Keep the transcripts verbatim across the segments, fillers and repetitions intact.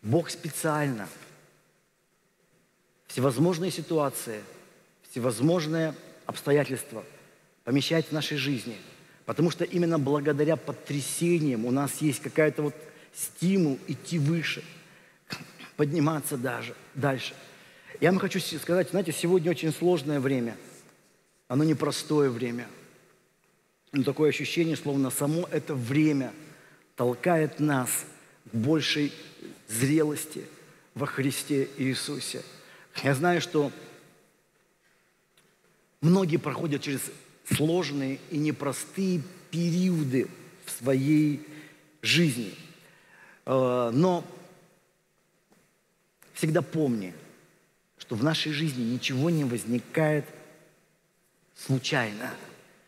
Бог специально всевозможные ситуации, всевозможные обстоятельства помещает в нашей жизни, потому что именно благодаря потрясениям у нас есть какая-то вот стимул идти выше, подниматься даже дальше. Я вам хочу сказать, знаете, сегодня очень сложное время, оно непростое время, но такое ощущение, словно само это время толкает нас к большей зрелости во Христе Иисусе. Я знаю, что многие проходят через сложные и непростые периоды в своей жизни. Но всегда помни, что в нашей жизни ничего не возникает случайно.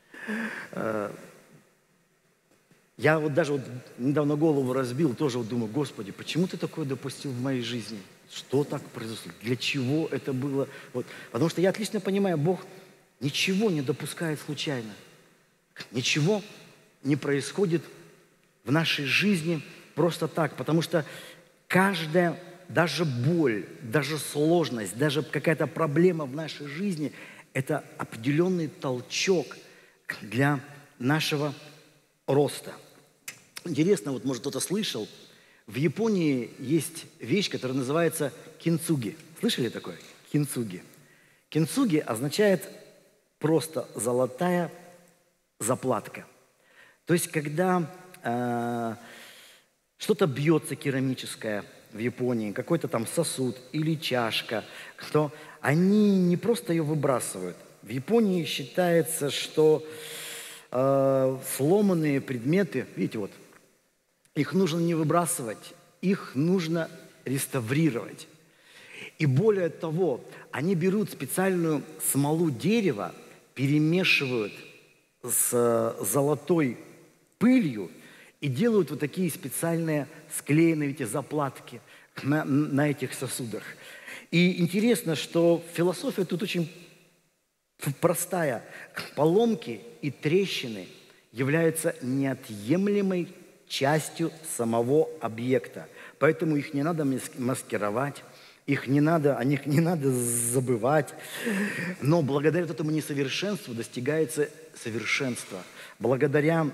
Я вот даже вот недавно голову разбил, тоже вот думаю, Господи, почему ты такое допустил в моей жизни? Что так произошло? Для чего это было? Вот. Потому что я отлично понимаю, Бог ничего не допускает случайно. Ничего не происходит в нашей жизни просто так. Потому что каждая, даже боль, даже сложность, даже какая-то проблема в нашей жизни – это определенный толчок для нашего роста. Интересно, вот может кто-то слышал, в Японии есть вещь, которая называется кинцуги. Слышали такое? Кинцуги. Кинцуги означает просто золотая заплатка. То есть, когда э, что-то бьется керамическое в Японии, какой-то там сосуд или чашка, то они не просто ее выбрасывают. В Японии считается, что э, сломанные предметы, видите, вот, их нужно не выбрасывать, их нужно реставрировать. И более того, они берут специальную смолу дерева, перемешивают с золотой пылью и делают вот такие специальные склеенные, видите, заплатки на, на этих сосудах. И интересно, что философия тут очень простая. Поломки и трещины являются неотъемлемой частью самого объекта. Поэтому их не надо маскировать, их не надо, о них не надо забывать. Но благодаря этому несовершенству достигается совершенство. Благодаря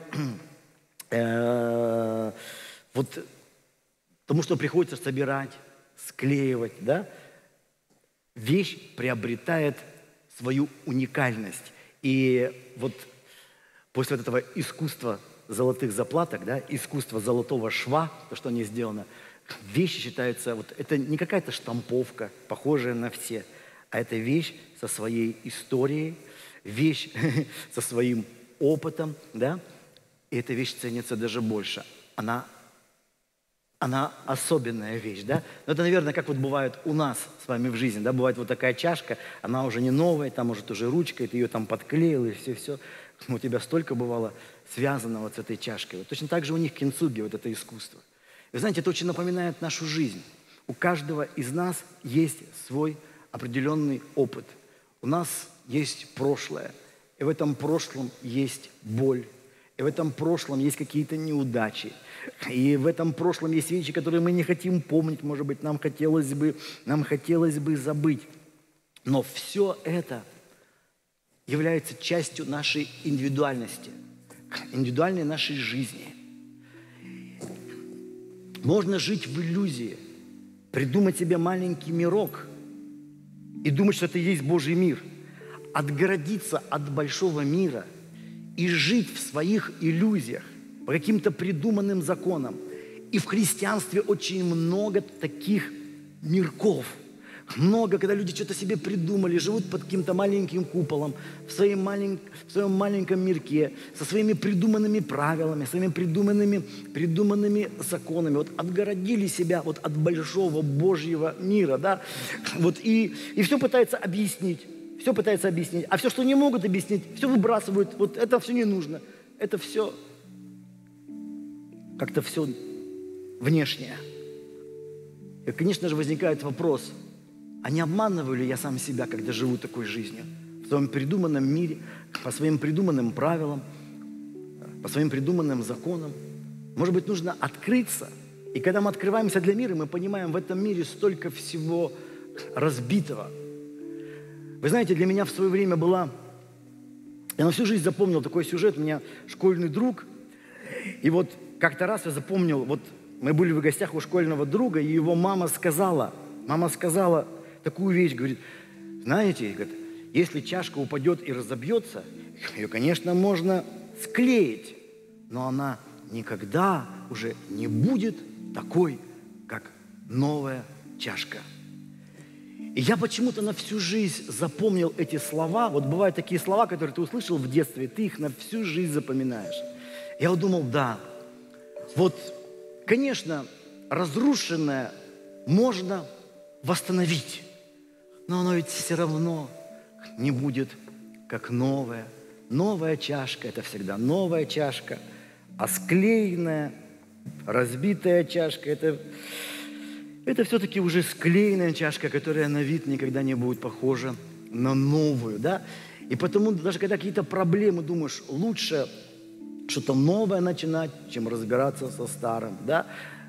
э, вот тому, что приходится собирать, склеивать, да, вещь приобретает свою уникальность. И вот после вот этого искусства золотых заплаток, да, искусство золотого шва, то, что не сделано, вещи считаются, вот это не какая-то штамповка, похожая на все, а это вещь со своей историей, вещь со своим опытом, да, и эта вещь ценится даже больше. Она, она особенная вещь, да. Но это, наверное, как вот бывает у нас с вами в жизни, да, бывает вот такая чашка, она уже не новая, там может уже ручка, и ты ее там подклеил, и все-все. У тебя столько бывало связано вот с этой чашкой. Вот точно так же у них кинцуги, вот это искусство. Вы знаете, это очень напоминает нашу жизнь. У каждого из нас есть свой определенный опыт. У нас есть прошлое, и в этом прошлом есть боль, и в этом прошлом есть какие-то неудачи, и в этом прошлом есть вещи, которые мы не хотим помнить, может быть, нам хотелось бы, нам хотелось бы забыть. Но все это является частью нашей индивидуальности, индивидуальной нашей жизни. Можно жить в иллюзии, придумать себе маленький мирок и думать, что это и есть Божий мир, отгородиться от большого мира и жить в своих иллюзиях по каким-то придуманным законам. И в христианстве очень много таких мирков. Много, когда люди что-то себе придумали, живут под каким-то маленьким куполом, в своем, малень... в своем маленьком мирке, со своими придуманными правилами, своими придуманными, придуманными законами. Вот отгородили себя вот от большого Божьего мира, да? Вот и, и все пытаются объяснить, все пытаются объяснить. А все, что не могут объяснить, все выбрасывают. Вот это все не нужно. Это все как-то все внешнее. И, конечно же, возникает вопрос, а не обманываю ли я сам себя, когда живу такой жизнью? В своем придуманном мире, по своим придуманным правилам, по своим придуманным законам. Может быть, нужно открыться И когда мы открываемся для мира, мы понимаем, в этом мире столько всего разбитого. Вы знаете, для меня в свое время была... Я на всю жизнь запомнил такой сюжет. У меня школьный друг. И вот как-то раз я запомнил, вот мы были в гостях у школьного друга, и его мама сказала, мама сказала такую вещь, говорит, знаете, говорит, если чашка упадет и разобьется, ее, конечно, можно склеить, но она никогда уже не будет такой, как новая чашка. И я почему-то на всю жизнь запомнил эти слова. Вот бывают такие слова, которые ты услышал в детстве, и ты их на всю жизнь запоминаешь. Я вот думал, да, вот, конечно, разрушенное можно восстановить, но оно ведь все равно не будет как новая. Новая чашка – это всегда новая чашка, а склеенная, разбитая чашка – это... Это все-таки уже склеенная чашка, которая на вид никогда не будет похожа на новую, да? И потому даже когда какие-то проблемы, думаешь, лучше что-то новое начинать, чем разбираться со старым, да?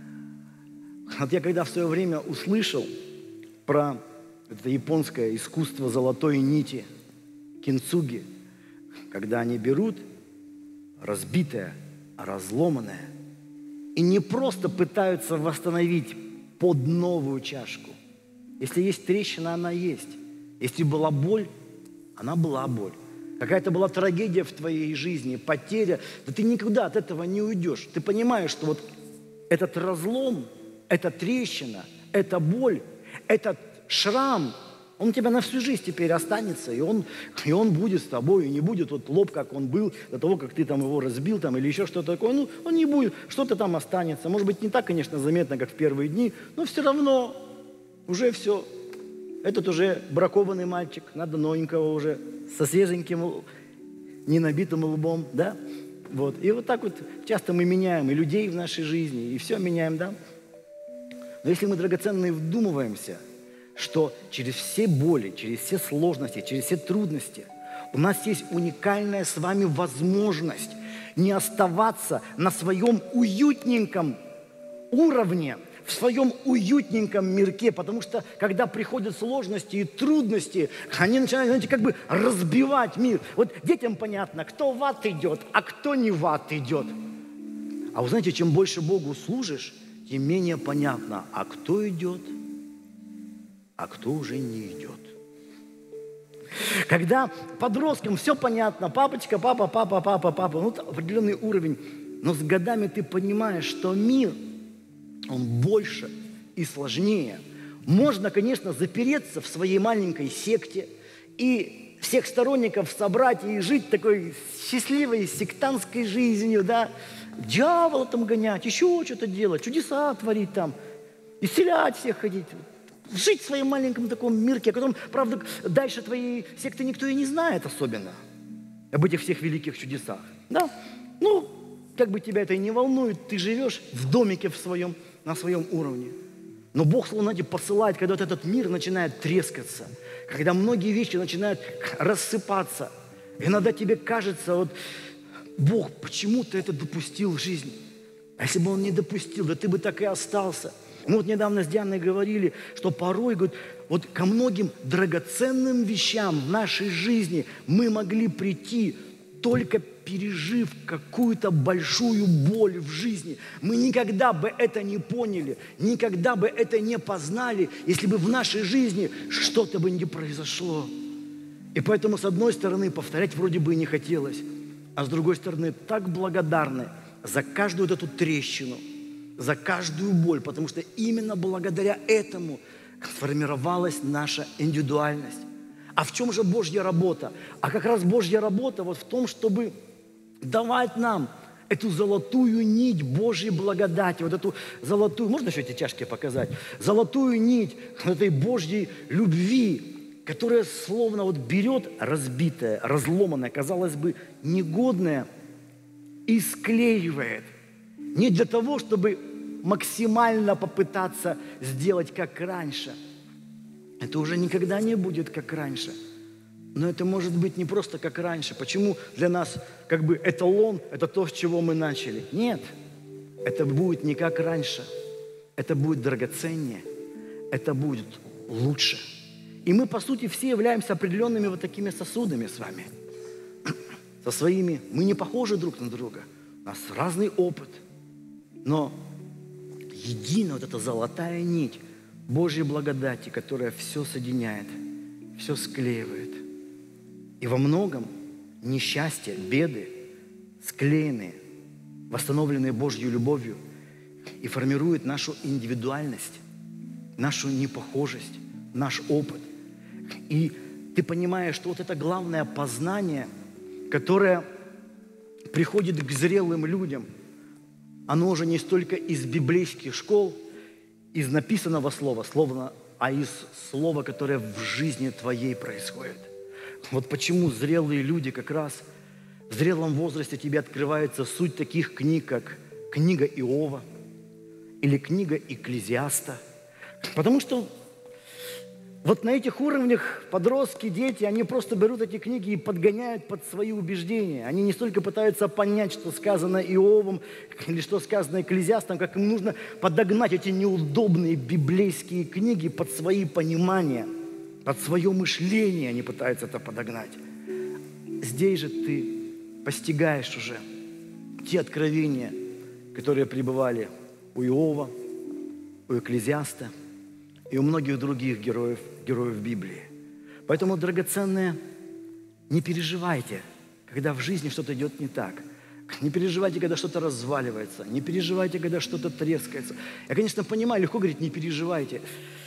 Вот я когда в свое время услышал про это японское искусство золотой нити, кинцуги, когда они берут разбитое, разломанное и не просто пытаются восстановить под новую чашку. Если есть трещина, она есть. Если была боль, она была боль. Какая-то была трагедия в твоей жизни, потеря, да ты никуда от этого не уйдешь. Ты понимаешь, что вот этот разлом, эта трещина, эта боль, этот шрам, он у тебя на всю жизнь теперь останется, и он, и он будет с тобой, и не будет вот лоб, как он был, до того, как ты там его разбил, там, или еще что-то такое. Ну, он не будет, что-то там останется. Может быть, не так, конечно, заметно, как в первые дни, но все равно уже все. Этот уже бракованный мальчик, надо новенького уже, со свеженьким, не набитым лбом, да? Вот. И вот так вот часто мы меняем и людей в нашей жизни, и все меняем, да? Но если мы драгоценно и вдумываемся, что через все боли, через все сложности, через все трудности у нас есть уникальная с вами возможность не оставаться на своем уютненьком уровне, в своем уютненьком мирке, потому что, когда приходят сложности и трудности, они начинают, знаете, как бы разбивать мир. Вот детям понятно, кто в ад идет, а кто не в ад идет. А вы знаете, чем больше Богу служишь, тем менее понятно, а кто идет, а кто уже не идет. Когда подросткам все понятно, папочка, папа, папа, папа, папа, ну, определенный уровень, но с годами ты понимаешь, что мир, он больше и сложнее. Можно, конечно, запереться в своей маленькой секте и всех сторонников собрать и жить такой счастливой сектантской жизнью, да, дьявола там гонять, еще что-то делать, чудеса творить там, исцелять всех ходить. Жить в своем маленьком таком мирке, о котором, правда, дальше твоей секты никто и не знает особенно. Об этих всех великих чудесах. Да? Ну, как бы тебя это и не волнует, ты живешь в домике в своем, на своем уровне. Но Бог, словно, знаете, посылает, когда вот этот мир начинает трескаться, когда многие вещи начинают рассыпаться. Иногда тебе кажется, вот, Бог, почему ты это допустил в жизни? А если бы Он не допустил, да ты бы так и остался. Мы вот недавно с Дианой говорили, что порой, говорит, вот ко многим драгоценным вещам в нашей жизни мы могли прийти, только пережив какую-то большую боль в жизни. Мы никогда бы это не поняли, никогда бы это не познали, если бы в нашей жизни что-то бы не произошло. И поэтому, с одной стороны, повторять вроде бы и не хотелось, а с другой стороны, так благодарны за каждую вот эту трещину, за каждую боль, потому что именно благодаря этому сформировалась наша индивидуальность. А в чем же Божья работа? А как раз Божья работа вот в том, чтобы давать нам эту золотую нить Божьей благодати, вот эту золотую, можно еще эти чашки показать? Золотую нить этой Божьей любви, которая словно вот берет разбитое, разломанное, казалось бы, негодное и склеивает. Не для того, чтобы максимально попытаться сделать как раньше. Это уже никогда не будет как раньше. Но это может быть не просто как раньше. Почему для нас как бы эталон – это то, с чего мы начали? Нет, это будет не как раньше. это будет драгоценнее, это будет лучше. И мы, по сути, все являемся определенными вот такими сосудами с вами. Со своими, мы не похожи друг на друга, у нас разный опыт, но единая вот эта золотая нить Божьей благодати, которая все соединяет, все склеивает. И во многом несчастья, беды склеенные, восстановленные Божьей любовью и формируют нашу индивидуальность, нашу непохожесть, наш опыт. И ты понимаешь, что вот это главное познание, которое приходит к зрелым людям, оно уже не столько из библейских школ, из написанного слова, словно, а из слова, которое в жизни твоей происходит. Вот почему зрелые люди как раз в зрелом возрасте тебе открывается суть таких книг, как книга Иова или книга Экклезиаста. Потому что вот на этих уровнях подростки, дети, они просто берут эти книги и подгоняют под свои убеждения. Они не столько пытаются понять, что сказано Иовом или что сказано Экклезиастом, как им нужно подогнать эти неудобные библейские книги под свои понимания, под свое мышление они пытаются это подогнать. Здесь же ты постигаешь уже те откровения, которые пребывали у Иова, у Экклезиаста и у многих других героев, героев Библии. Поэтому, драгоценные, не переживайте, когда в жизни что-то идет не так. Не переживайте, когда что-то разваливается. Не переживайте, когда что-то трескается. Я, конечно, понимаю, легко говорить, не переживайте.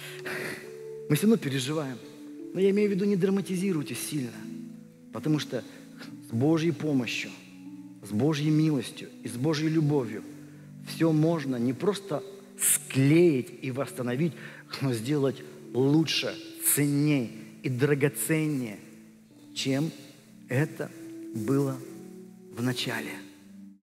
Мы все равно переживаем. Но я имею в виду, не драматизируйте сильно. Потому что с Божьей помощью, с Божьей милостью и с Божьей любовью все можно не просто склеить и восстановить, но сделать лучше, ценнее и драгоценнее, чем это было в начале.